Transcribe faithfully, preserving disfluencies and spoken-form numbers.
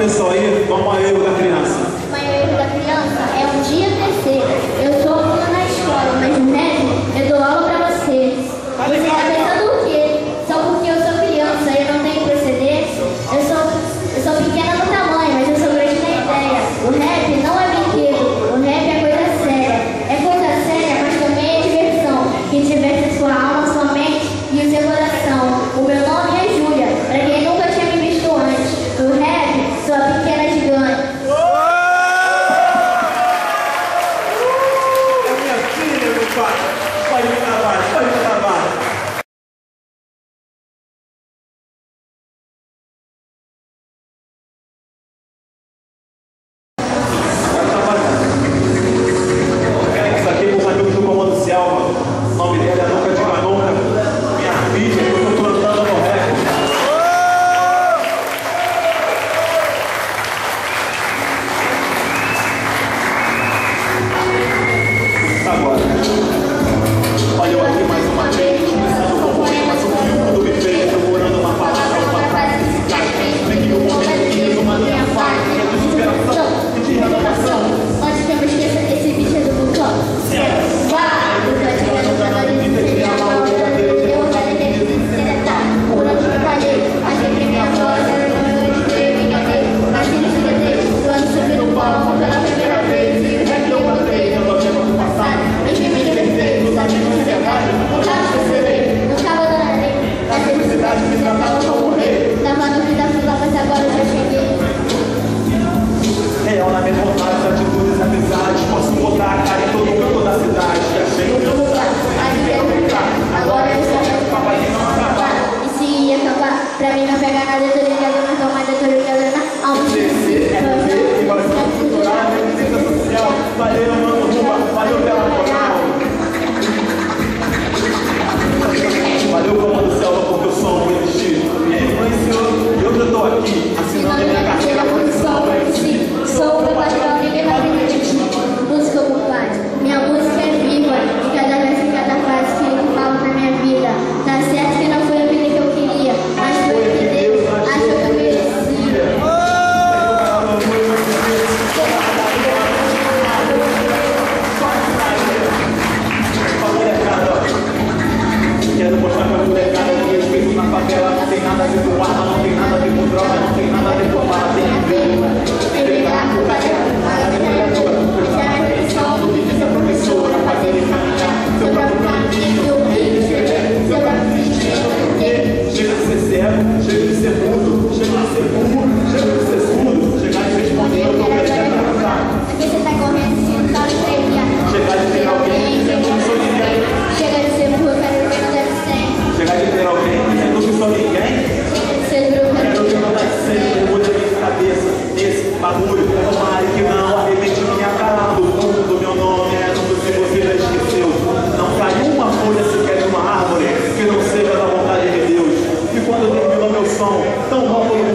Olha só aí, qual é o maior erro da criança? O maior erro da criança é um dia crescer. Eu sou aluna na escola, mas no rap eu dou aula pra você. Você tá pensando o quê? Só porque eu sou criança e eu não tenho procedência? Eu sou, eu sou pequena no tamanho, mas eu sou grande na ideia. O rap não é brinquedo, o rap é coisa séria. É coisa séria, mas também é diversão. Que diverte a sua alma, sua mente e o seu coração. O meu nome é Giulia, pra quem nunca tinha me visto antes. No rap, sou a pequena gigante. É minha filha, meu pai. Pode me trabalhar, pode me trabalhar. Isso aqui é um amigo do Comando Selva. O nome dele é Nunca Diga Nunca. Minha filha, eu estou plantando no rap. Agora, olha eu aqui mais uma vez, começando com o poema sobre o mundo me fez, procurando uma palavra, uma frase eficaz, brinque no momento que resuma a minha fase, minha desesperação e de renovação. Onde que eu me esqueça esse bicho do vulcão? Vai! Eu tô chegando pra nós e você me amou. Eu vou fazer dele se deletar. Por onde eu falhei, achei que minha voz era o meu de ter, me enganei. Mas se não se deter, quando subi no palco pela primeira vez, e o rap eu matei, eu tô vendo do passado. Em que me divertei, nos amigos de verdade, nunca me esquecerei, nunca abandonarei. A felicidade me tratava como rei. Tava no fim da fila, mas agora eu já cheguei. Real na minha vontade, atitudes, amizades, posso botar a cara em todo canto da cidade. E achei o meu lugar, aí eu brincar. Agora eu sou o papai que não acabar. E se ia acabar, pra mim não pegar nada, eu tô ligado, mas não mais eu tô ligado na alma. C C, F B, igualação cultural, resistência social. Valeu, mano, Ruba, valeu pela moral. Valeu, Comando Selva, porque eu sou um elixir. Me influenciou e hoje eu tô aqui, assinando minha carteira, profissão pra si. Sou o meu patrão, ninguém vai me repetir. Música por paz, minha música é viva. E cada vez e cada frase que eu falo na minha vida. Tá certo que não foi a vida que eu queria, mas foi o que Deus achou que eu merecia. Quero mostrar pra molecada que respeito na favela não tem nada a ver com arma, não tem nada a ver com droga, não tem nada a ver com bala, tem a ver com pegar, fazer a vereadora, prestar atenção no que diz a professora, fazer ele caminhar seu próprio caminho, ele escrever seu próprio destino, porque chega de ser cego, chega de ser mudo, chega de ser burro, chega de ser surdo, chegar de responder eu tô querendo perguntar. Aqui você tá correndo, se não tá estreando. Chegar de ter alguém dizendo que sou ninguém. Chega de ser burro, quero ver no deve ser. Chegar de ter alguém dizendo que sou ninguém. Chega de ser burro, Quero que não vai ser, muda minha cabeça. Esse bagulho, tomara que não arrebente minha cara do mundo. Meu nome é Nuno, se você já esqueceu. Não cai uma folha sequer de uma árvore que não seja da vontade de Deus. E quando terminou meu som, tão roubo no